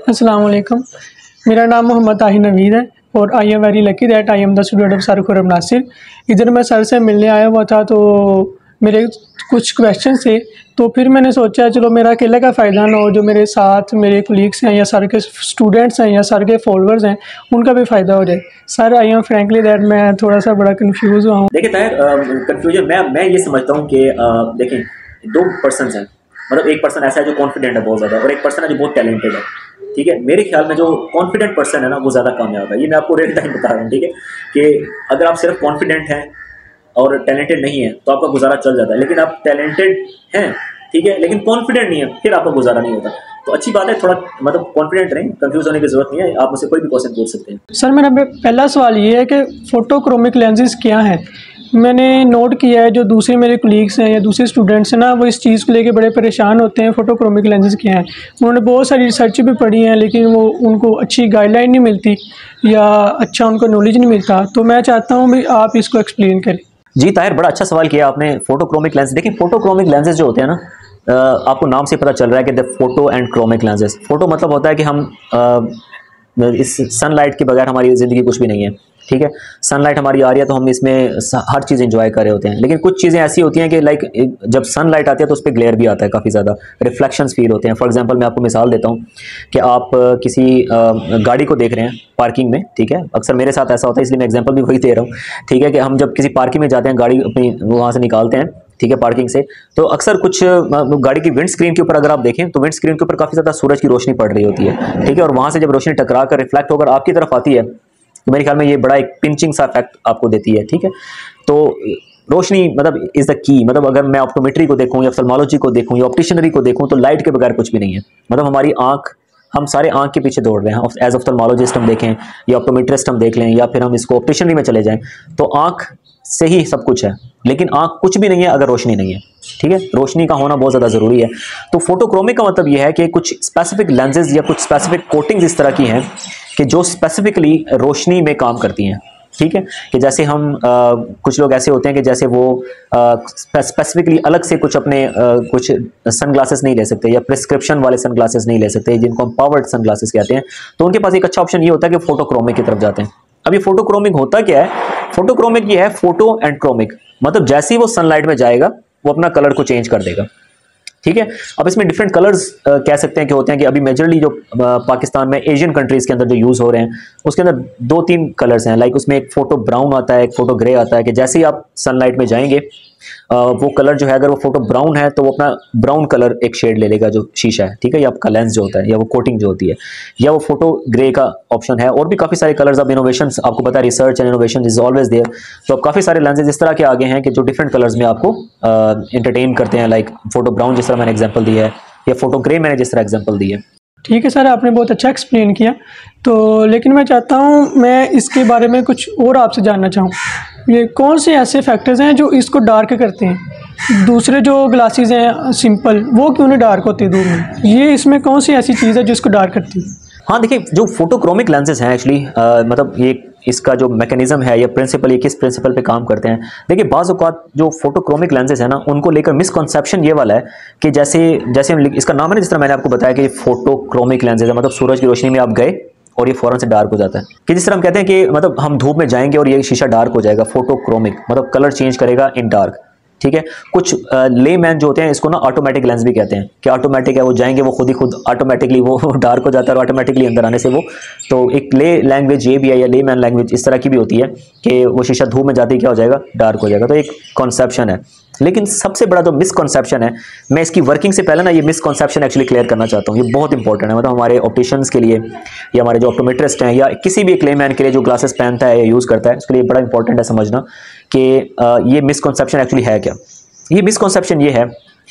अस्सलाम वालेकुम। मेरा नाम मोहम्मद ताहिर नवीद है और I am very lucky that I am the student of sir Khurram Nasir. इधर मैं सर से मिलने आया हुआ था तो मेरे कुछ क्वेश्चन थे, तो फिर मैंने सोचा चलो मेरा अकेले का फ़ायदा ना हो, जो मेरे साथ मेरे कोलीग्स हैं या सर के स्टूडेंट्स हैं या सर के फॉलोअर्स हैं उनका भी फ़ायदा हो जाए। Sir I am frankly that मैं थोड़ा सा बड़ा कन्फ्यूज़ हुआ हूँ। देखिए ताहिर, कन्फ्यूजन मैं ये समझता हूँ कि देखें, दो पर्सन हैं। मतलब एक पर्सन ऐसा है जो कॉन्फिडेंट है बहुत ज़्यादा, और एक पर्सन है जो बहुत टैलेंटेड है। ठीक है, मेरे ख्याल में जो कॉन्फिडेंट पर्सन है ना वो ज़्यादा कामयाब है। ये मैं आपको रियल टाइम बता रहा हूँ। ठीक है, कि अगर आप सिर्फ कॉन्फिडेंट हैं और टैलेंटेड नहीं है तो आपका गुजारा चल जाता है, लेकिन आप टैलेंटेड हैं, ठीक है, लेकिन कॉन्फिडेंट नहीं है, फिर आपका गुजारा नहीं होता। तो अच्छी बात है, थोड़ा मतलब कॉन्फिडेंट रहें, कंफ्यूज होने की जरूरत नहीं है। आप मुझसे कोई भी क्वेश्चन पूछ सकते हैं। सर मेरा पहला सवाल ये है कि फोटोक्रोमिक लेंसेज क्या है। मैंने नोट किया है जो दूसरे मेरे कोलीग्स हैं या दूसरे स्टूडेंट्स हैं ना, वो इस चीज़ को लेके बड़े परेशान होते हैं फोटोक्रोमिक लेंसेज क्या हैं। उन्होंने बहुत सारी रिसर्च भी पढ़ी है लेकिन वो उनको अच्छी गाइडलाइन नहीं मिलती या अच्छा उनको नॉलेज नहीं मिलता। तो मैं चाहता हूँ भी आप इसको एक्सप्लेन करें। जी ताहिर, बड़ा अच्छा सवाल किया आपने। फोटोक्रोमिक लेंस, देखिए फोटोक्रोमिक लेंसेज जो होते हैं ना, आपको नाम से पता चल रहा है कि the photo and chromic lenses. Photo मतलब होता है कि हम इस सनलाइट के बगैर हमारी ज़िंदगी कुछ भी नहीं है। ठीक है, सनलाइट हमारी आ रही है तो हम इसमें हर चीज़ एंजॉय कर रहे होते हैं, लेकिन कुछ चीज़ें ऐसी होती हैं कि लाइक जब सनलाइट आती है तो उस पर ग्लेयर भी आता है, काफ़ी ज़्यादा रिफ्लेक्शंस फील होते हैं। फॉर एग्जांपल मैं आपको मिसाल देता हूँ कि आप किसी गाड़ी को देख रहे हैं पार्किंग में। ठीक है, अक्सर मेरे साथ ऐसा होता है, इसलिए मैं एग्जाम्पल भी वही दे रहा हूँ। ठीक है, कि हम जब किसी पार्किंग में जाते हैं, गाड़ी अपनी वहाँ से निकालते हैं, ठीक है, पार्किंग से, तो अक्सर कुछ गाड़ी की विंड स्क्रीन के ऊपर अगर आप देखें तो विंड स्क्रीन के ऊपर काफ़ी ज़्यादा सूरज की रोशनी पड़ रही होती है। ठीक है, और वहाँ से जब रोशनी टकरा कर रिफ्लेक्ट होकर आपकी तरफ आती है तो मेरे ख्याल में ये बड़ा एक पिंचिंग सा इफेक्ट आपको देती है। ठीक है, तो रोशनी मतलब इज़ द की। मतलब अगर मैं ऑप्टोमेट्री को देखूँ या ऑप्थेल्मोलॉजी को देखूँ या ऑप्टिशनरी को देखूँ तो लाइट के बगैर कुछ भी नहीं है। मतलब हमारी आँख, हम सारे आँख के पीछे दौड़ रहे हैं। एज ऑप्थेल्मोलॉजिस्ट हम देखें या ऑप्टोमेट्रिस्ट हम देख लें या फिर हम इसको ऑप्टिशनरी में चले जाएं तो आँख से ही सब कुछ है, लेकिन आँख कुछ भी नहीं है अगर रोशनी नहीं है। ठीक है, रोशनी का होना बहुत ज़्यादा ज़रूरी है। तो फोटोक्रोमिक का मतलब यह है कि कुछ स्पेसिफिक लेंसेज या कुछ स्पेसिफिक कोटिंग्स इस तरह की हैं कि जो स्पेसिफिकली रोशनी में काम करती हैं। ठीक है, कि जैसे हम कुछ लोग ऐसे होते हैं कि जैसे वो स्पेसिफिकली अलग से कुछ अपने कुछ सनग्लासेस नहीं ले सकते या प्रिस्क्रिप्शन वाले सनग्लासेस नहीं ले सकते, जिनको हम पावर्ड सनग्लासेस कहते हैं, तो उनके पास एक अच्छा ऑप्शन ये होता है कि फोटोक्रोमिक की तरफ जाते हैं। अब ये फोटोक्रोमिक होता क्या है? फोटोक्रोमिक ये है फोटो एंड क्रोमिक, मतलब जैसे ही वो सनलाइट में जाएगा वो अपना कलर को चेंज कर देगा। ठीक है, अब इसमें डिफरेंट कलर्स कह सकते हैं कि होते हैं कि अभी मेजरली जो पाकिस्तान में एशियन कंट्रीज के अंदर जो यूज़ हो रहे हैं उसके अंदर 2-3 कलर्स हैं। लाइक उसमें एक फोटो ब्राउन आता है, एक फोटो ग्रे आता है, कि जैसे ही आप सनलाइट में जाएंगे वो कलर जो है, अगर वो फोटो ब्राउन है तो वो अपना ब्राउन कलर एक शेड ले लेगा जो शीशा है। ठीक है, या आपका लेंस जो होता है या वो कोटिंग जो होती है, या वो फोटो ग्रे का ऑप्शन है। और भी काफ़ी सारे कलर्स, अब इनोवेशंस, आपको पता है research and innovation is always there. तो अब काफ़ी सारे लेंसेज इस तरह के आगे हैं कि जो डिफरेंट कलर्स में आपको एंटरटेन करते हैं। लाइक फोटो ब्राउन जिस तरह मैंने एग्जाम्पल दी है, या फोटो ग्रे मैंने जिस तरह एग्जाम्पल दी है। ठीक है सर, आपने बहुत अच्छा एक्सप्लेन किया। तो लेकिन मैं चाहता हूँ मैं इसके बारे में कुछ और आपसे जानना चाहूँ। ये कौन से ऐसे फैक्टर्स हैं जो इसको डार्क करते हैं? दूसरे जो ग्लासेस हैं सिंपल, वो क्यों नहीं डार्क होते धूप में? ये इसमें कौन सी ऐसी चीज़ है जो इसको डार्क करती है? हाँ देखिए, जो फोटोक्रोमिक लेंसेज हैं एक्चुअली मतलब ये इसका जो मैकेनिज्म है या प्रिंसिपल, ये किस प्रिंसिपल पे काम करते हैं। देखिए बाज़ औक़ात जो फोटोक्रोमिक लेंसेज है ना, उनको लेकर मिसकॉन्सेप्शन ये वाला है कि जैसे हम इसका नाम है ना, जिस तरह मैंने आपको बताया कि फोटोक्रोमिक लेंसेज है, मतलब सूरज की रोशनी में आप गए और ये फ़ौरन से डार्क हो जाता है। कि जिस तरह हम कहते हैं कि मतलब हम धूप में जाएंगे और ये शीशा डार्क हो जाएगा, फोटोक्रोमिक मतलब कलर चेंज करेगा इन डार्क। ठीक है, कुछ ले मैन जो होते हैं इसको ना ऑटोमेटिक लेंस भी कहते हैं कि ऑटोमेटिक है, वो जाएंगे वो खुद ही खुद ऑटोमेटिकली वो डार्क हो जाता है और ऑटोमेटिकली अंदर आने से वो, तो एक ले लैंग्वेज ये भी है या ले मैन लैंग्वेज इस तरह की भी होती है कि वो शीशा धूप में जाते ही क्या हो जाएगा, डार्क हो जाएगा। तो एक कॉन्सेप्शन है, लेकिन सबसे बड़ा जो मिसकॉन्सेप्शन है, मैं इसकी वर्किंग से पहले ना ये मिसकॉन्सेप्शन एक्चुअली क्लियर करना चाहता हूँ। ये बहुत इंपॉर्टेंट है, मतलब हमारे ऑप्टिशियंस के लिए या हमारे जो ऑप्टोमेट्रिस्ट हैं या किसी भी एक लेमैन के लिए जो ग्लासेस पहनता है या यूज़ करता है, उसके लिए बड़ा इंपॉर्टेंट है समझना कि ये मिसकॉन्सेप्शन एक्चुअली है क्या। ये मिसकॉन्सेप्शन ये है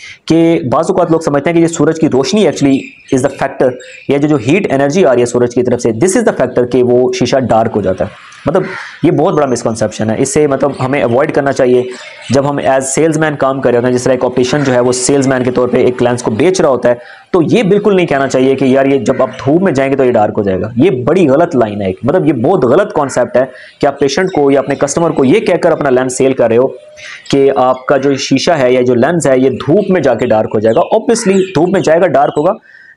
कि बाज़ औक़ात लोग समझते हैं कि ये सूरज की रोशनी एक्चुअली इज़ द फैक्टर, या जो हीट एनर्जी आ रही है सूरज की तरफ से, दिस इज़ द फैक्टर कि वो शीशा डार्क हो जाता है। मतलब ये बहुत बड़ा मिसकॉन्सेप्शन है, इससे मतलब हमें अवॉइड करना चाहिए जब हम एज सेल्समैन काम कर रहे होते हैं। जिस तरह एक ऑप्टिशियन जो है वो सेल्समैन के तौर पे एक लेंस को बेच रहा होता है, तो ये बिल्कुल नहीं कहना चाहिए कि यार ये जब आप धूप में जाएंगे तो ये डार्क हो जाएगा। ये बड़ी गलत लाइन है, मतलब ये बहुत गलत कॉन्सेप्ट है कि आप पेशेंट को या अपने कस्टमर को ये कहकर अपना लेंस सेल कर रहे हो कि आपका जो शीशा है या जो लेंस है ये धूप में जाके डार्क हो जाएगा। ऑब्वियसली धूप में जाएगा, डार्क होगा,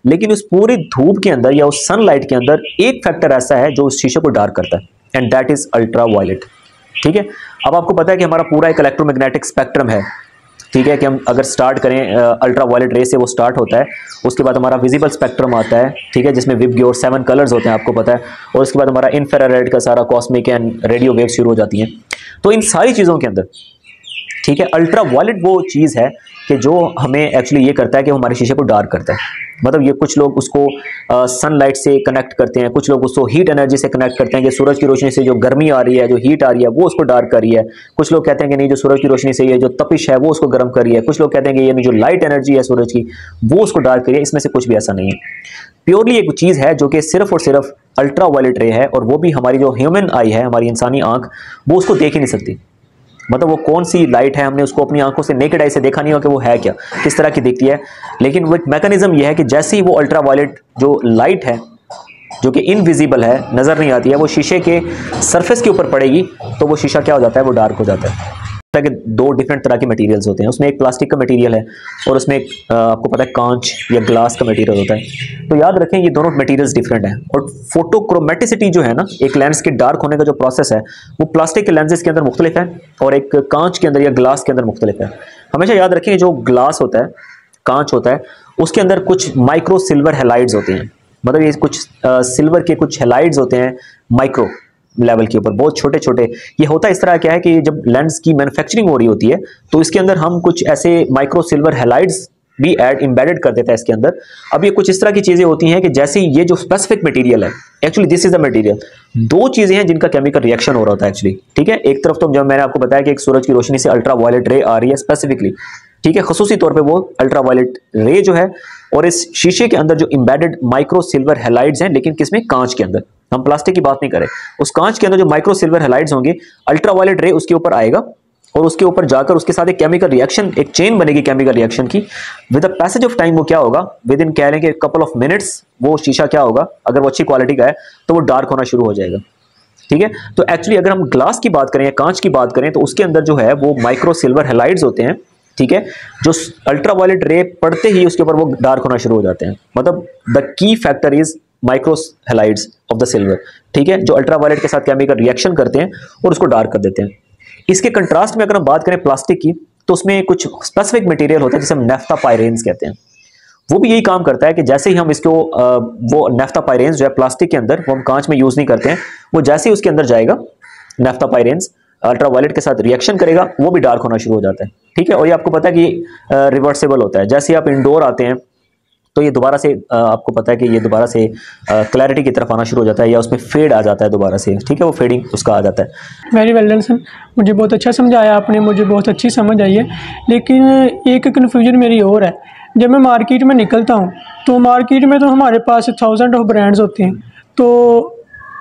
लेकिन उस पूरी धूप के अंदर या उस सनलाइट के अंदर एक फैक्टर ऐसा है जो उस शीशे को डार्क करता है, and that is ultra violet. ठीक है, अब आपको पता है कि हमारा पूरा एक इलेक्ट्रोमैग्नेटिक स्पेक्ट्रम है। ठीक है, कि हम अगर स्टार्ट करें अल्ट्रा वायलेट रे से वो स्टार्ट होता है, उसके बाद हमारा विजिबल स्पेक्ट्रम आता है। ठीक है, जिसमें विबग्योर 7 कलर्स होते हैं, आपको पता है, और उसके बाद हमारा इंफ्रारेड का सारा कॉस्मिक एंड रेडियो वेव शुरू हो जाती हैं। तो इन सारी चीज़ों के अंदर, ठीक है, अल्ट्रा वायलेट वो चीज़ है कि जो हमें एक्चुअली ये करता है कि वो हमारे शीशे को डार्क करता है। मतलब ये कुछ लोग उसको सनलाइट से कनेक्ट करते हैं, कुछ लोग उसको हीट एनर्जी से कनेक्ट करते हैं कि सूरज की रोशनी से जो गर्मी आ रही है, जो हीट आ रही है, वो उसको डार्क कर रही है। कुछ लोग कहते हैं कि नहीं, जो सूरज की रोशनी से ये जो तपिश है वो उसको गर्म कर रही है। कुछ लोग कहते हैं कि ये जो लाइट एनर्जी है सूरज की वो उसको डार्क कर रही है। इसमें से कुछ भी ऐसा नहीं है, प्योरली एक चीज़ है जो कि सिर्फ और सिर्फ अल्ट्रा वायलेट रे है, और वो भी हमारी जो ह्यूमन आई है, हमारी इंसानी आंख, वो उसको देख ही नहीं सकती। मतलब वो कौन सी लाइट है, हमने उसको अपनी आंखों से नेकेड आई से देखा नहीं हो कि वो है क्या, किस तरह की दिखती है। लेकिन वो एक मैकेनिज्म ये है कि जैसे ही वो अल्ट्रा वायलेट जो लाइट है, जो कि इनविजिबल है, नज़र नहीं आती है, वो शीशे के सरफेस के ऊपर पड़ेगी तो वो शीशा क्या हो जाता है, वो डार्क हो जाता है। कि 2 डिफरेंट तरह के मटेरियल्स होते हैं, उसमें एक प्लास्टिक का मटेरियल है और उसमें एक आपको पता है कांच या ग्लास का मटेरियल होता है। तो याद रखें ये दोनों मटेरियल्स डिफरेंट हैं। और फोटोक्रोमेटिसिटी जो है ना, एक लेंस के डार्क होने का जो प्रोसेस है, वो प्लास्टिक के लेंसेज के अंदर मुख्तलिफ है और एक कांच के अंदर या ग्लास के अंदर मुख्तलिफ है। हमेशा याद रखें जो ग्लास होता है, कांच होता है, उसके अंदर कुछ माइक्रो सिल्वर हेलाइड्स होते हैं। मतलब ये कुछ सिल्वर के कुछ हेलाइड्स होते हैं माइक्रो लेवल के ऊपर, बहुत छोटे छोटे। ये होता इस तरह क्या है कि जब लेंस की मैन्युफैक्चरिंग हो रही होती है तो इसके अंदर हम कुछ ऐसे माइक्रो सिल्वर हेलाइड्स भी एम्बेडेड कर देता है इसके अंदर। अब ये कुछ इस तरह की चीजें होती हैं कि जैसे ये जो स्पेसिफिक मटेरियल है, actually this is the material, 2 चीजें हैं जिनका केमिकल रिएक्शन हो रहा होता है एक्चुअली। ठीक है, एक तरफ तो जब मैंने आपको बताया कि एक सूरज की रोशनी से अल्ट्रा वायलेट रे आ रही है स्पेसिफिकली, ठीक है, खसूसी तौर पे वो अल्ट्रा वायलेट रे जो है, और इस शीशे के अंदर जो एम्बेडेड माइक्रो सिल्वर हेलाइड्स हैं, लेकिन किसमें, कांच के अंदर, हम प्लास्टिक की बात नहीं करें, उस कांच के अंदर जो माइक्रो सिल्वर हेलाइड्स होंगे, अल्ट्रा वायलेट रे उसके ऊपर आएगा और उसके ऊपर जाकर उसके साथ एक केमिकल रिएक्शन, एक चेन बनेगी केमिकल रिएक्शन की। With the passage of time वो क्या होगा, विद इन कह रहे हैं कि कपल ऑफ मिनट्स, वो शीशा क्या होगा, अगर वो अच्छी क्वालिटी का है तो वो डार्क होना शुरू हो जाएगा। ठीक है, तो एक्चुअली अगर हम ग्लास की बात करें या कांच की बात करें तो उसके अंदर जो है वो माइक्रो सिल्वर हेलाइड्स होते हैं। ठीक है, जो अल्ट्रा वायलेट रे पड़ते ही उसके ऊपर वो डार्क होना शुरू हो जाते हैं। मतलब the key factor is micro halides of the silver. ठीक है, जो अल्ट्रा वायलेट के साथ केमिकल रिएक्शन करते हैं और उसको डार्क कर देते हैं। इसके कंट्रास्ट में अगर हम बात करें प्लास्टिक की, तो उसमें कुछ स्पेसिफिक मटेरियल होता है जिसे हम नेफ्था पायरेन्स कहते हैं। वो भी यही काम करता है कि जैसे ही हम इसको वो नेफ्था पायरेन्स जो है प्लास्टिक के अंदर, वो हम कांच में यूज नहीं करते हैं, वो जैसे ही उसके अंदर जाएगा नेफ्था पायरेन्स अल्ट्रा वायलेट के साथ रिएक्शन करेगा, वो भी डार्क होना शुरू हो जाता है। ठीक है, और ये आपको पता है कि रिवर्सेबल होता है। जैसे आप इंडोर आते हैं तो ये दोबारा से आपको पता है कि ये दोबारा से क्लैरिटी की तरफ आना शुरू हो जाता है, या उसमें फेड आ जाता है दोबारा से। ठीक है, वो फेडिंग उसका आ जाता है। वेरी वेल डन सर, मुझे बहुत अच्छा समझाया आपने, मुझे बहुत अच्छी समझ आई है। लेकिन एक कन्फ्यूजन मेरी और है, जब मैं मार्केट में निकलता हूँ तो मार्केट में तो हमारे पास 1000 ऑफ ब्रांड्स होते हैं, तो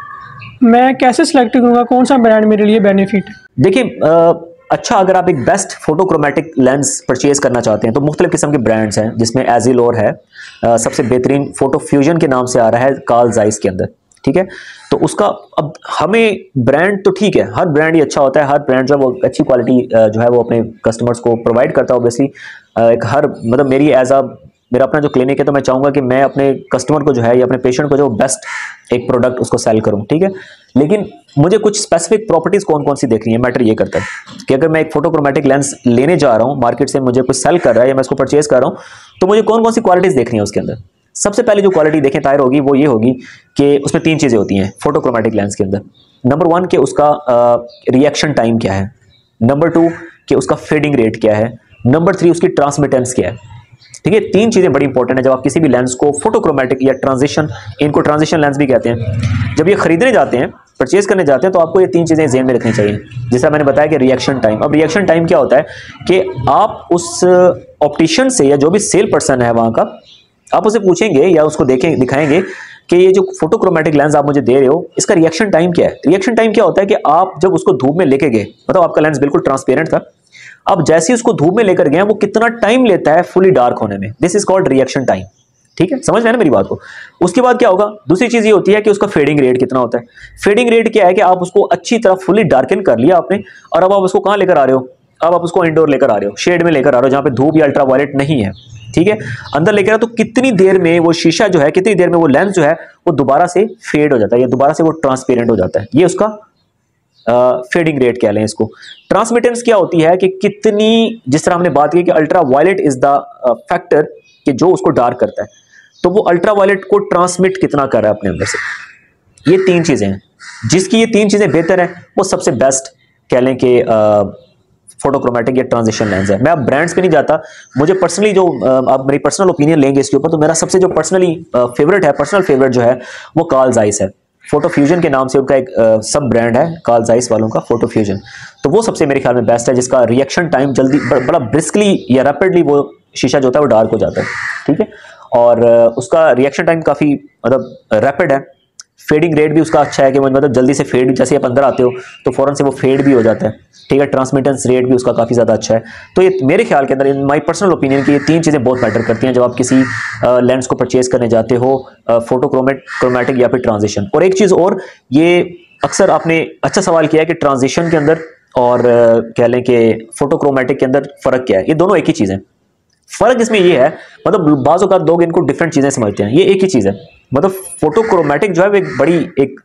मैं कैसे सिलेक्ट करूँगा कौन सा ब्रांड मेरे लिए बेनिफिट है? देखिए, अच्छा, अगर आप एक बेस्ट फोटोक्रोमेटिक लेंस परचेज करना चाहते हैं तो मुख्तलिफ किस्म के ब्रांड्स हैं, जिसमें एजिलोर है, सबसे बेहतरीन फोटो फ्यूजन के नाम से आ रहा है कार्ल जाइस के अंदर। ठीक है, तो उसका अब हमें ब्रांड तो ठीक है, हर ब्रांड ही अच्छा होता है, हर ब्रांड जो है वो अच्छी क्वालिटी जो है वो अपने कस्टमर्स को प्रोवाइड करता है। ऑब्वियसली एक हर मतलब मेरा अपना जो क्लिनिक है, तो मैं चाहूँगा कि मैं अपने कस्टमर को जो है या अपने पेशेंट को जो बेस्ट एक प्रोडक्ट उसको सेल करूँ। ठीक है, लेकिन मुझे कुछ स्पेसिफिक प्रॉपर्टीज़ कौन कौन सी देखनी है, मैटर ये करता है कि अगर मैं एक फोटोक्रोमेटिक लेंस लेने जा रहा हूँ मार्केट से, मुझे कुछ सेल कर रहा है या मैं इसको परचेज कर रहा हूँ, तो मुझे कौन कौन सी क्वालिटीज़ देखनी है उसके अंदर। सबसे पहले जो क्वालिटी देखें तायर होगी वो ये होगी कि उसमें 3 चीज़ें होती हैं फोटोक्रोमेटिक लेंस के अंदर। नंबर 1 कि उसका रिएक्शन टाइम क्या है, नंबर 2 कि उसका फेडिंग रेट क्या है, नंबर 3 उसकी ट्रांसमिटेंस क्या है। ठीक है, 3 चीज़ें बड़ी इंपॉर्टेंट है जब आप किसी भी लेंस को फोटोक्रोमेटिक या ट्रांजिशन, इनको ट्रांजिशन लेंस भी कहते हैं, जब ये खरीदने जाते हैं, परचेज करने जाते हैं, तो आपको ये 3 चीज़ें ज़हन में रखनी चाहिए। जैसा मैंने बताया कि रिएक्शन टाइम। अब रिएक्शन टाइम क्या होता है कि आप उस ऑप्टिशियन से या जो भी सेल पर्सन है वहाँ का, आप उसे पूछेंगे या उसको दिखाएंगे कि ये जो फोटोक्रोमेटिक लेंस आप मुझे दे रहे हो, इसका रिएक्शन टाइम क्या है। रिएक्शन टाइम क्या होता है कि आप जब उसको धूप में लेके गए, मतलब आपका लेंस बिल्कुल ट्रांसपेरेंट था, अब जैसे ही उसको धूप में लेकर गए वो कितना टाइम लेता है फुली डार्क होने में, this is called reaction time. ठीक है, समझ रहे हैं ना मेरी बात को। उसके बाद क्या होगा, दूसरी चीज ये होती है कि उसका फेडिंग रेट कितना होता है। फेडिंग रेट क्या है कि आप उसको अच्छी तरह फुली डार्कन कर लिया आपने, और अब आप उसको कहां लेकर आ रहे हो, अब आप उसको इंडोर लेकर आ रहे हो, शेड में लेकर आ रहे हो, जहां पे धूप या अल्ट्रा वायलेट नहीं है। ठीक है, अंदर लेकर तो कितनी देर में वो शीशा जो है, कितनी देर में वो लेंस जो है वो दोबारा से फेड हो जाता है या दोबारा से वो ट्रांसपेरेंट हो जाता है। ये उसका फेडिंग रेट कह लें इसको। ट्रांसमिटेंस क्या होती है कि कितनी, जिस तरह हमने बात की कि ultra violet is the factor कि जो उसको डार्क करता है, तो वो अल्ट्रा वायलेट को ट्रांसमिट कितना कर रहा है अपने अंदर से। ये तीन चीजें हैं, जिसकी ये तीन चीजें बेहतर है वो सबसे बेस्ट कह लें कि फोटोक्रोमेटिक या ट्रांजिशन लेंस है। मैं अब ब्रांड्स पे नहीं जाता, मुझे पर्सनली जो आप मेरी पर्सनल ओपिनियन लेंगे इसके ऊपर, तो मेरा सबसे जो पर्सनली फेवरेट है, पर्सनल फेवरेट जो है वो कार्ल ज़ाइस है। फोटो फ्यूजन के नाम से उनका एक सब ब्रांड है कार्ल ज़ाइस वालों का, फोटो फ्यूजन। तो वो सबसे मेरे ख्याल में बेस्ट है, जिसका रिएक्शन टाइम जल्दी बड़ा ब्रिस्कली या रैपिडली वो शीशा जो होता है वो डार्क हो जाता है, ठीक है। और उसका रिएक्शन टाइम काफ़ी मतलब रैपिड है। फेडिंग रेट भी उसका अच्छा है कि मतलब जल्दी से फेड, जैसे आप अंदर आते हो तो फौरन से वो फेड भी हो जाता है, ठीक है। ट्रांसमिटेंस रेट भी उसका काफ़ी ज़्यादा अच्छा है। तो ये मेरे ख्याल के अंदर, इन माई पर्सनल ओपिनियन, की ये तीन चीज़ें बहुत मैटर करती हैं जब आप किसी लेंस को परचेज करने जाते हो, फोटोक्रोमेटिक या फिर ट्रांजिशन। और एक चीज़ और, ये अक्सर आपने अच्छा सवाल किया है कि ट्रांजिशन के अंदर और कह लें कि फोटोक्रोमेटिक के अंदर फ़र्क क्या है। ये दोनों एक ही चीज़ है। फ़र्क इसमें ये है, मतलब बाज़ औक़ात लोग इनको डिफरेंट चीज़ें समझते हैं, ये एक ही चीज़ है। मतलब फोटोक्रोमेटिक जो है वो एक बड़ी एक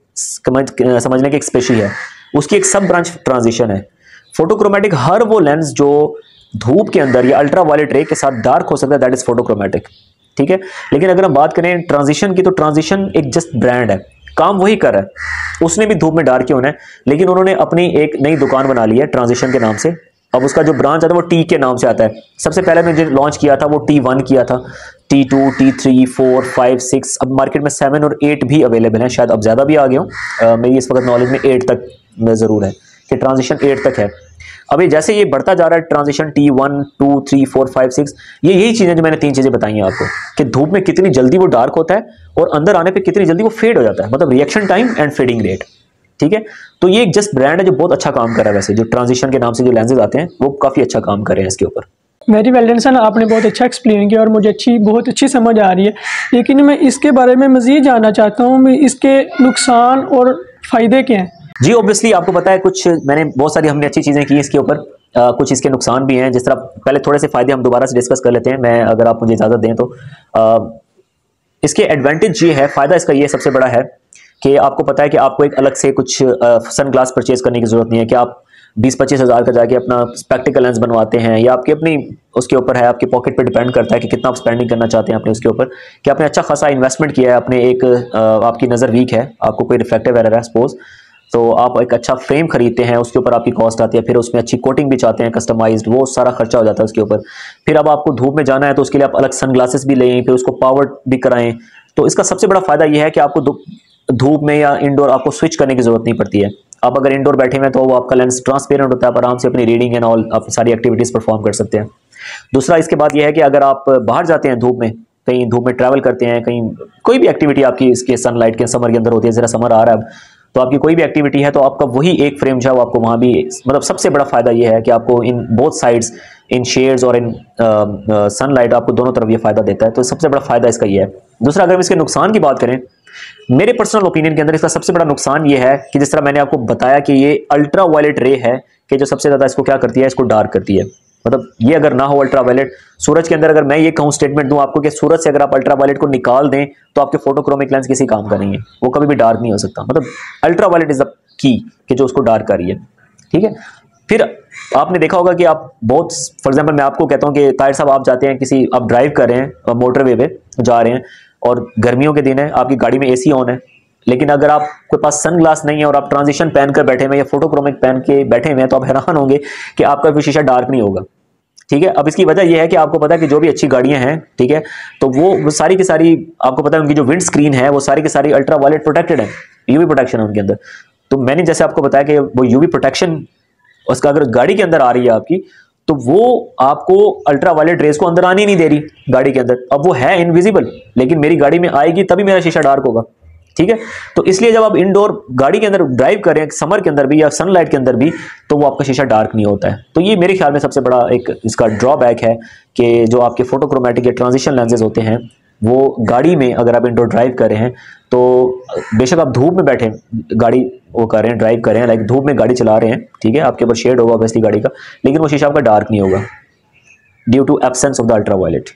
समझने की एक स्पेशी है, उसकी एक सब ब्रांच ट्रांजिशन है। फोटोक्रोमेटिक हर वो लेंस जो धूप के अंदर या अल्ट्रा वायलेट रे के साथ डार्क हो सकता है, दैट इज फोटोक्रोमेटिक, ठीक है। लेकिन अगर हम बात करें ट्रांजिशन की, तो ट्रांजिशन एक जस्ट ब्रांड है, काम वही कर रहा है, उसने भी धूप में डार्क ही होना है, लेकिन उन्होंने अपनी एक नई दुकान बना ली है ट्रांजिशन के नाम से। अब उसका जो ब्रांच आता है वो टी के नाम से आता है। सबसे पहले मैंने जो लॉन्च किया था वो T1 किया था, T2, T3, 4, 5, 6, अब मार्केट में 7 और 8 भी अवेलेबल हैं, शायद अब ज़्यादा भी आ गए हों। मेरी इस वक्त नॉलेज में 8 तक में ज़रूर है कि ट्रांजिशन 8 तक है। अभी जैसे ये बढ़ता जा रहा है ट्रांजिशन T1, 2, 3, 4, 5, 6, ये यही चीज़ें जो मैंने तीन चीज़ें बताई हैं आपको, कि धूप में कितनी जल्दी वो डार्क होता है और अंदर आने पे कितनी जल्दी वो फेड हो जाता है, मतलब reaction time and fading rate, ठीक है। तो ये एक जस्ट ब्रांड है जो बहुत अच्छा काम कर रहा है। वैसे जो ट्रांजिशन के नाम से जो लेंसेज आते हैं वो काफ़ी अच्छा काम कर रहे हैं इसके ऊपर। वेरी वेल डन सर, आपने बहुत अच्छा एक्सप्लेन किया और मुझे बहुत अच्छी समझ आ रही है। लेकिन मैं इसके बारे में मज़ीद जानना चाहता हूँ, इसके नुकसान और फ़ायदे क्या हैं? जी ऑब्वियसली आपको पता है, कुछ मैंने बहुत सारी हमने अच्छी चीज़ें की इसके ऊपर, कुछ इसके नुकसान भी हैं। जिस तरह पहले थोड़े से फ़ायदे हम दोबारा से डिस्कस कर लेते हैं, मैं अगर आप मुझे इजाज़त दें तो। इसके एडवांटेज ये है, फ़ायदा इसका ये सबसे बड़ा है कि आपको पता है कि आपको एक अलग से कुछ सन ग्लास परचेज करने की ज़रूरत नहीं है कि आप 20-25 हज़ार का जाके अपना स्पेक्टिकल लेंस बनवाते हैं, या आपकी अपनी उसके ऊपर है, आपकी पॉकेट पे डिपेंड करता है कि कितना आप स्पेंडिंग करना चाहते हैं अपने उसके ऊपर, कि आपने अच्छा खासा इन्वेस्टमेंट किया है, अपने एक आपकी नज़र वीक है, आपको कोई रिफ्लेक्टिव एरर है सपोज, तो आप एक अच्छा फ्रेम खरीदते हैं, उसके ऊपर आपकी कॉस्ट आती है, फिर उसमें अच्छी कोटिंग भी चाहते हैं कस्टमाइज्ड, वो सारा खर्चा हो जाता है उसके ऊपर। फिर अब आपको धूप में जाना है तो उसके लिए आप अलग सन ग्लासेस भी लें, फिर उसको पावर भी कराएं। तो इसका सबसे बड़ा फ़ायदा यह है कि आपको धूप में या इंडोर आपको स्विच करने की ज़रूरत नहीं पड़ती है। आप अगर इंडोर बैठे हुए हैं तो वो आपका लेंस ट्रांसपेरेंट होता है, आप आराम से अपनी रीडिंग एंड ऑल आप सारी एक्टिविटीज़ परफॉर्म कर सकते हैं। दूसरा इसके बाद यह है कि अगर आप बाहर जाते हैं धूप में, कहीं धूप में ट्रैवल करते हैं, कहीं कोई भी एक्टिविटी आपकी इसके सनलाइट के समर के अंदर होती है, ज़रा समर आ रहा है तो आपकी कोई भी एक्टिविटी है तो आपका वही एक फ्रेम जो है आपको वहाँ भी, मतलब सबसे बड़ा फ़ायदा यह है कि आपको in both sides, in shades और इन सनलाइट, आपको दोनों तरफ ये फ़ायदा देता है। तो सबसे बड़ा फ़ायदा इसका ये है। दूसरा, अगर हम इसके नुकसान की बात करें, मेरे पर्सनल ओपिनियन के अंदर इसका सबसे बड़ा नुकसान ये है कि जिस तरह मैंने आपको बताया कि ये अल्ट्रा वायलेट रे है कि जो सबसे ज़्यादा इसको क्या करती है, इसको डार्क करती है। मतलब ये अगर ना हो अल्ट्रा वायलेट, सूरज के अंदर अगर मैं ये कहूँ, स्टेटमेंट दूं आपको कि सूरज से अगर आप अल्ट्रा वायलेट को निकाल दें तो आपके फोटोक्रोमिक लेंस किसी काम का नहीं है, वो कभी भी डार्क नहीं हो सकता। मतलब ultra violet is the key कि जो उसको डार्क कर रही है, ठीक है। फिर आपने देखा होगा कि आप बहुत, फॉर एग्जाम्पल मैं आपको कहता हूँ कि ताहिर साहब आप जाते हैं किसी, आप ड्राइव कर रहे हैं मोटरवे पे जा रहे हैं और गर्मियों के दिन है, आपकी गाड़ी में AC ऑन है, लेकिन अगर आपके पास सन ग्लास नहीं है और आप ट्रांजिशन पहन कर बैठे हुए या फोटोक्रोमिक पहन के बैठे हुए हैं, तो आप हैरान होंगे कि आपका भी शीशा डार्क नहीं होगा, ठीक है। अब इसकी वजह यह है कि आपको पता है कि जो भी अच्छी गाड़ियां हैं, ठीक है, तो वो सारी की सारी, आपको पता है उनकी जो विंड स्क्रीन है वो सारी की सारी अल्ट्रा वायलेट प्रोटेक्टेड है, UV प्रोटेक्शन है उनके अंदर। तो मैंने जैसे आपको बताया कि वो UV प्रोटेक्शन उसका अगर गाड़ी के अंदर आ रही है आपकी, तो वो आपको अल्ट्रा वायलेट रेज को अंदर आने नहीं दे रही गाड़ी के अंदर। अब वो है इनविजिबल, लेकिन मेरी गाड़ी में आएगी तभी मेरा शीशा डार्क होगा, ठीक है। तो इसलिए जब आप इंडोर गाड़ी के अंदर ड्राइव कर रहे हैं समर के अंदर भी या सनलाइट के अंदर भी, तो वो आपका शीशा डार्क नहीं होता है। तो ये मेरे ख्याल में सबसे बड़ा एक इसका ड्रॉबैक है कि जो आपके फोटोक्रोमेटिक या ट्रांजिशन लेंसेज होते हैं, वो गाड़ी में अगर आप इंडोर ड्राइव कर रहे हैं, तो बेशक आप धूप में बैठे गाड़ी वो कर रहे हैं, ड्राइव कर रहे हैं, लाइक धूप में गाड़ी चला रहे हैं, ठीक है, आपके ऊपर शेड होगा ऑब्वियसली गाड़ी का, लेकिन वो शीशा आपका डार्क नहीं होगा due to absence of the ultra violet.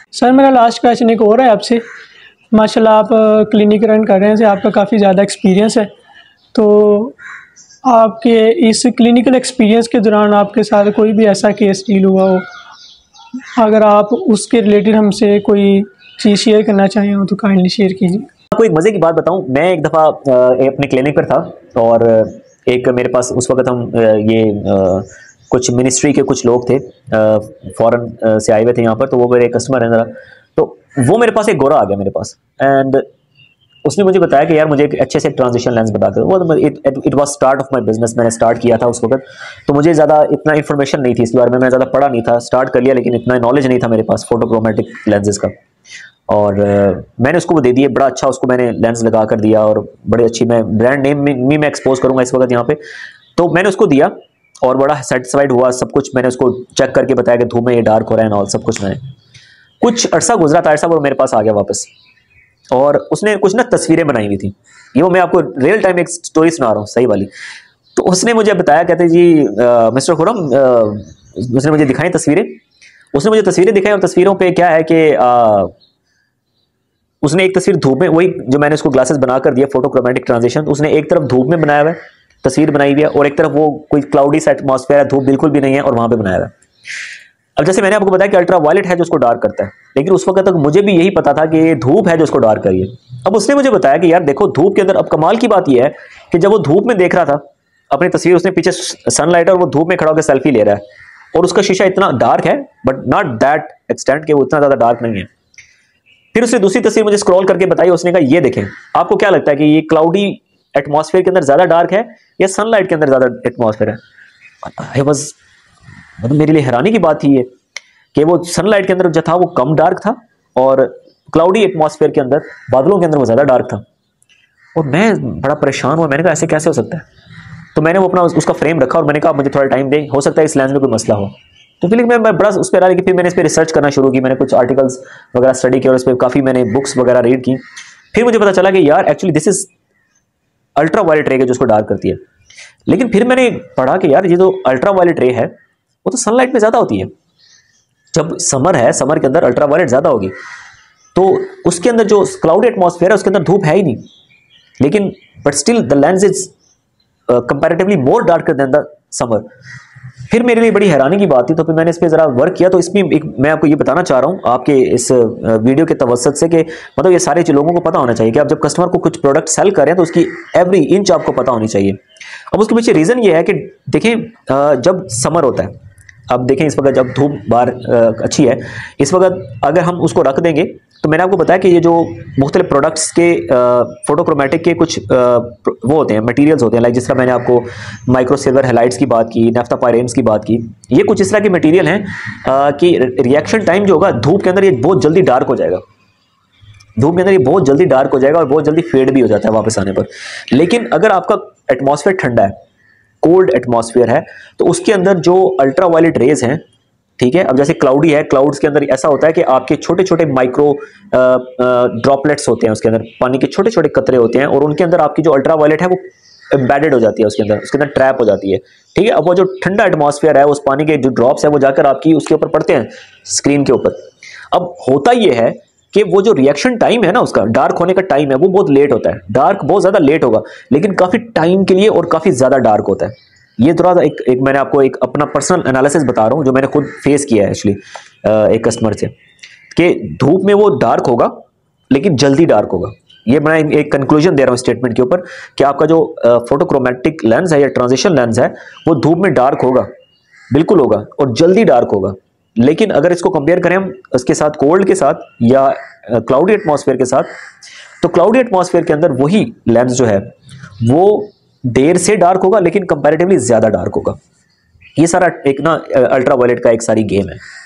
Sir मेरा लास्ट क्वेश्चन एक और है आपसे। माशाल्लाह आप क्लिनिक रन कर रहे हैं, आपका काफ़ी ज़्यादा एक्सपीरियंस है, तो आपके इस क्लिनिकल एक्सपीरियंस के दौरान आपके साथ कोई भी ऐसा केस डील हुआ हो, अगर आप उसके रिलेटेड हमसे कोई चीज़ शेयर करना चाहें हो तो काइंडली शेयर कीजिए। आपको एक मज़े की बात बताऊं, मैं एक दफ़ा अपने क्लिनिक पर था और एक मेरे पास उस वक्त हम कुछ मिनिस्ट्री के कुछ लोग थे, फॉरेन से आए हुए थे यहाँ पर, तो वो मेरे कस्टमर हैं ज़रा, तो वो मेरे पास एक गोरा आ गया मेरे पास, एंड उसने मुझे बताया कि यार मुझे एक अच्छे से ट्रांजिशन लेंस बता कर। वो it was start of my business, मैंने स्टार्ट किया था उस वक्त, तो मुझे ज़्यादा इतना इन्फॉर्मेशन नहीं थी इस बारे में, मैं ज़्यादा पढ़ा नहीं था, स्टार्ट कर लिया लेकिन इतना नॉलेज नहीं था मेरे पास फोटोक्रोमेटिक लेंसेज का। और मैंने उसको वो दे दिए, बड़ा अच्छा उसको मैंने लेंस लगा कर दिया, और बड़ी अच्छी, मैं ब्रांड नेम में मैं एक्सपोज करूँगा इस वक्त यहाँ पे, तो मैंने उसको दिया और बड़ा सेटिस्फाइड हुआ, सब कुछ मैंने उसको चेक करके बताया कि धूप में ये डार्क हो रहा है और सब कुछ। मैंने कुछ अरसा गुजरा था, ऐसा वो मेरे पास आ गया वापस, और उसने कुछ ना तस्वीरें बनाई हुई थी, ये वो मैं आपको रियल टाइम एक स्टोरी सुना रहा हूँ सही वाली। तो उसने मुझे बताया, कहते जी मिस्टर खुरम, उसने मुझे दिखाई तस्वीरें, उसने मुझे तस्वीरें दिखाई, और तस्वीरों पे क्या है कि उसने एक तस्वीर धूप में, वही जो मैंने उसको ग्लासेस बनाकर दिया फोटोक्रोमेटिक ट्रांजिशन, उसने एक तरफ धूप में बनाया हुआ है, तस्वीर बनाई हुई है, और एक तरफ वो कोई क्लाउडी सा एटमॉस्फेयर है, धूप बिल्कुल भी नहीं है, और वहां पे बनाया हुआ है। अब जैसे मैंने आपको बताया कि अल्ट्रा वायलेट है जो उसको डार्क करता है, लेकिन उस वक्त तक मुझे भी यही पता था कि ये धूप है जो उसको डार्क करिए। अब उसने मुझे बताया कि यार देखो धूप के अंदर, अब कमाल की बात यह है कि जब वो धूप में देख रहा था अपनी तस्वीर, उसने पीछे सनलाइट और वो धूप में खड़ा होकर सेल्फी ले रहा है, और उसका शीशा इतना डार्क है बट नॉट दैट एक्सटेंट कि वो इतना ज्यादा डार्क नहीं है। फिर उसने दूसरी तस्वीर मुझे स्क्रॉल करके बताई, उसने कहा ये देखें, आपको क्या लगता है कि ये क्लाउडी एटमॉस्फेयर के अंदर ज्यादा डार्क है या सनलाइट के अंदर ज्यादा एटमॉस्फेयर है? आई वाज, मतलब मेरे लिए हैरानी की बात थी ये कि वो सनलाइट के अंदर जो था वो कम डार्क था, और क्लाउडी एटमॉस्फेयर के अंदर, बादलों के अंदर वो ज्यादा डार्क था। और मैं बड़ा परेशान हुआ, मैंने कहा ऐसे कैसे हो सकता है? तो मैंने वो अपना उसका फ्रेम रखा और मैंने कहा मुझे थोड़ा टाइम दे, हो सकता है इस लेंस में कोई मसला हो। तो फिर मैं बड़ा उस पर आ रहा कि फिर मैंने इस पर रिसर्च करना शुरू की, मैंने कुछ आर्टिकल्स वगैरह स्टडी किया और इस पर काफ़ी मैंने बुक्स वगैरह रीड की। फिर मुझे पता चला कि यार actually this is ultra violet ray जो उसको डार्क करती है। लेकिन फिर मैंने पढ़ा कि यार ये जो अल्ट्रा वायलेट रे है वो तो सनलाइट में ज़्यादा होती है। जब समर है, समर के अंदर अल्ट्रा वायलेट ज़्यादा होगी, तो उसके अंदर जो क्लाउडी एटमॉस्फेयर है उसके अंदर धूप है ही नहीं, लेकिन but still the lens is comparatively more darker than the summer. फिर मेरे लिए बड़ी हैरानी की बात थी, तो फिर मैंने इस पर ज़रा वर्क किया। तो इसमें एक मैं आपको ये बताना चाह रहा हूँ आपके इस वीडियो के तवसत से कि मतलब ये सारे लोगों को पता होना चाहिए कि आप जब कस्टमर को कुछ प्रोडक्ट सेल करें तो उसकी एवरी इंच आपको पता होनी चाहिए। अब उसके पीछे रीज़न ये है कि देखें, जब समर होता है, अब देखें इस वक्त जब धूप बाहर अच्छी है, इस वक्त अगर हम उसको रख देंगे, तो मैंने आपको बताया कि ये जो मुख्तलिफ प्रोडक्ट्स के फोटोक्रोमेटिक के कुछ वो होते हैं, मटेरियल्स होते हैं, लाइक जिस तरह मैंने आपको माइक्रो सिल्वर हैलाइड्स की बात की, नेफ्था पायरेन्स की बात की, ये कुछ इस तरह के मटेरियल हैं कि रिएक्शन टाइम जो होगा धूप के अंदर ये बहुत जल्दी डार्क हो जाएगा, धूप के अंदर ये बहुत जल्दी डार्क हो जाएगा और बहुत जल्दी फेड भी हो जाता है वापस आने पर। लेकिन अगर आपका एटमॉस्फेयर ठंडा है, कोल्ड एटमॉस्फेयर है, तो उसके अंदर जो अल्ट्रा वायलेट रेज हैं, ठीक है, अब जैसे क्लाउडी है, क्लाउड्स के अंदर ऐसा होता है कि आपके छोटे छोटे माइक्रो ड्रॉपलेट्स होते हैं, उसके अंदर पानी के छोटे छोटे कतरे होते हैं, और उनके अंदर आपकी जो अल्ट्रा वायलेट है वो एम्बेडेड हो जाती है, उसके अंदर ट्रैप हो जाती है, ठीक है। अब वो जो ठंडा एटमॉस्फेयर है, उस पानी के जो ड्रॉप्स है वो जाकर आपकी उसके ऊपर पड़ते हैं, स्क्रीन के ऊपर। अब होता ये है कि वो जो रिएक्शन टाइम है ना, उसका डार्क होने का टाइम है वो बहुत लेट होता है, डार्क बहुत ज़्यादा लेट होगा, लेकिन काफ़ी टाइम के लिए और काफ़ी ज़्यादा डार्क होता है। ये थोड़ा सा एक मैंने आपको एक अपना पर्सनल एनालिसिस बता रहा हूँ जो मैंने खुद फेस किया है एक्चुअली एक कस्टमर से, कि धूप में वो डार्क होगा लेकिन जल्दी डार्क होगा। ये मैं एक कंक्लूजन दे रहा हूँ स्टेटमेंट के ऊपर कि आपका जो फोटोक्रोमेटिक लेंस है या ट्रांजिशन लेंस है वो धूप में डार्क होगा, बिल्कुल होगा, और जल्दी डार्क होगा। लेकिन अगर इसको कंपेयर करें हम इसके साथ, कोल्ड के साथ या क्लाउडी एटमॉस्फेयर के साथ, तो क्लाउडी एटमॉस्फेयर के अंदर वही लेंस जो है वो देर से डार्क होगा लेकिन कंपैरेटिवली ज़्यादा डार्क होगा। ये सारा एक ना अल्ट्रा वायलेट का एक सारी गेम है।